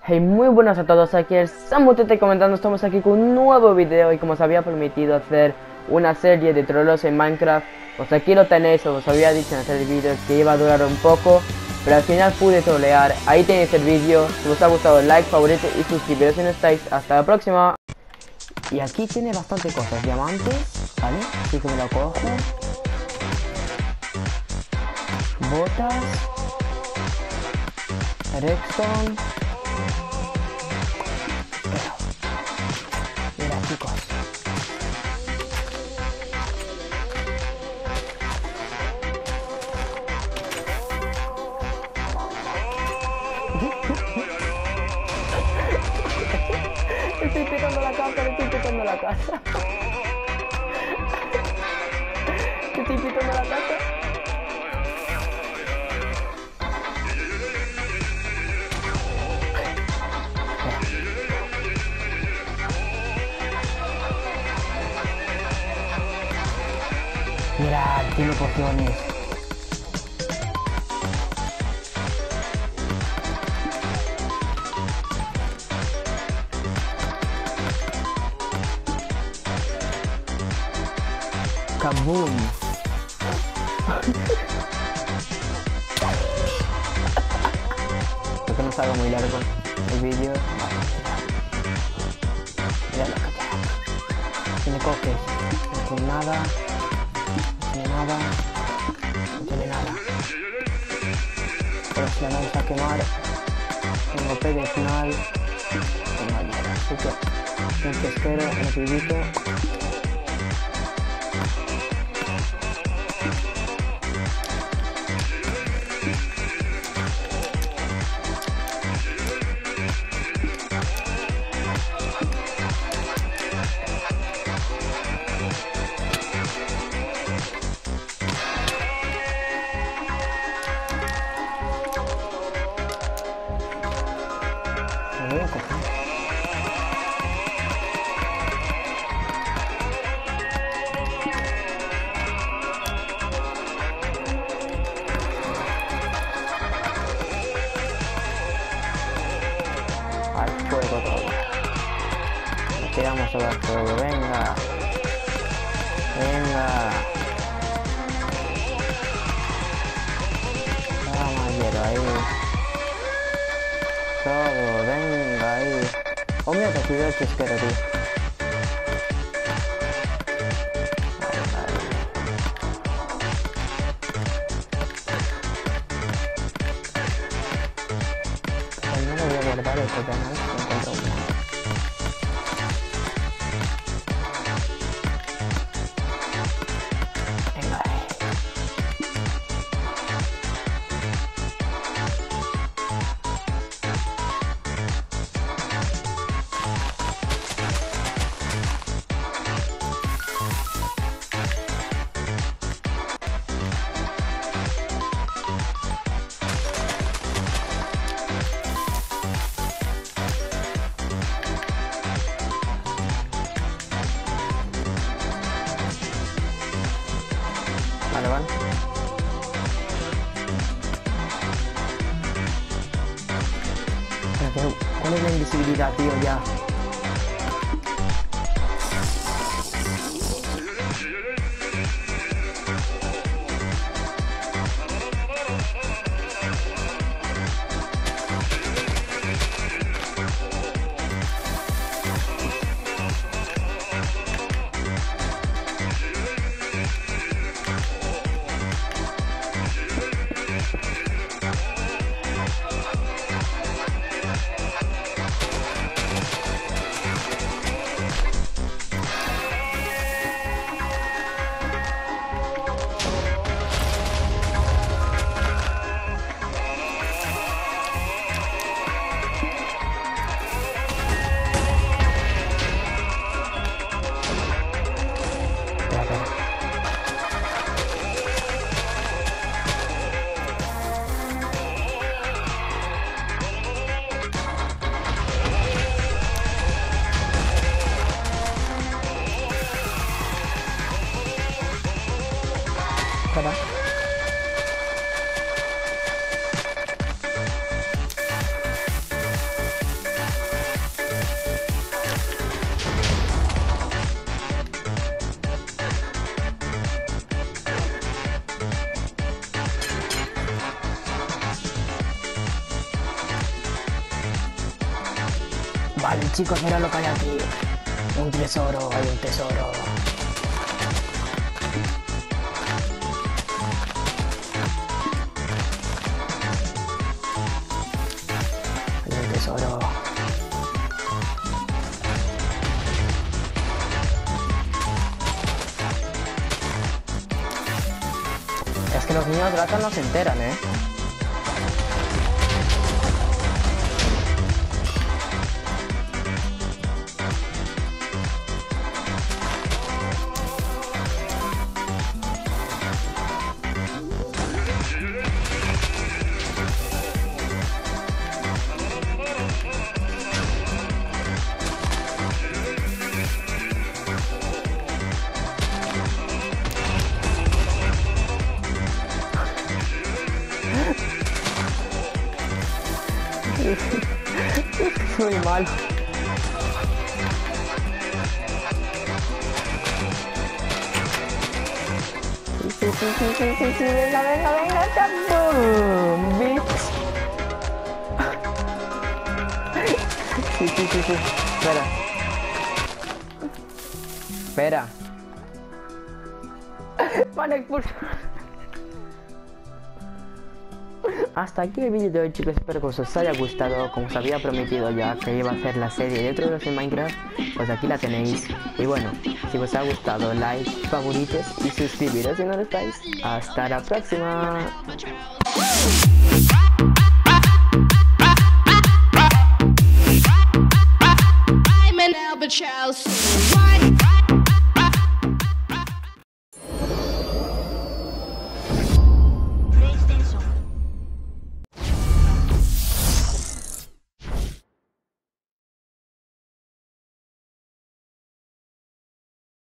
Hey, muy buenas a todos, aquí el Samutete comentando, estamos aquí con un nuevo video y como os había prometido hacer una serie de trolos en Minecraft, pues aquí lo tenéis, os había dicho en el vídeo que iba a durar un poco, pero al final pude trolear. Ahí tenéis el vídeo, si os ha gustado like, favorito y suscribiros si no estáis. Hasta la próxima. Y aquí tiene bastante cosas, diamantes, ¿vale? Así que me lo cojo. Botas. Redstone. Mira, chicos. Estoy picando la casa, estoy picando la casa. Estoy picando la casa. Mira, tiene pociones. Kaboom. Creo que no salga muy largo el vídeo. Mira lo que tiene. Tiene cofres. No tiene nada. No tiene nada. No tiene nada. Pero si la vamos a quemar. Tengo pedestal. Tengo madera. Así que un pesquero, un pibito. Me voy a coger. Al fuego todo. Nos tiramos sobre el fuego. Venga. Venga. Vamos, hielo ahí. Todo, venga ahí. Oh, mira, te cuidado el pesquero, tío. Pues no lo voy a guardar el canal, no encuentro uno. Venga ahí. Vale, vale. Pero, ¿cuál es la invisibilidad, tío? Ya. Vale, chicos, mira lo que hay aquí. Un tesoro, hay un tesoro. Hay un tesoro. Es que los niños ratas no se enteran, ¿eh? Muy mal. Sí, venga, ¡boom! Bitch. Sí. Espera. Vale, por hasta aquí el vídeo de hoy, chicos. Espero que os haya gustado. Como os había prometido ya que iba a hacer la serie de Trolos en Minecraft, pues aquí la tenéis. Y bueno, si os ha gustado, like, favoritos y suscribiros si no lo estáis. Hasta la próxima. I'm an albatross.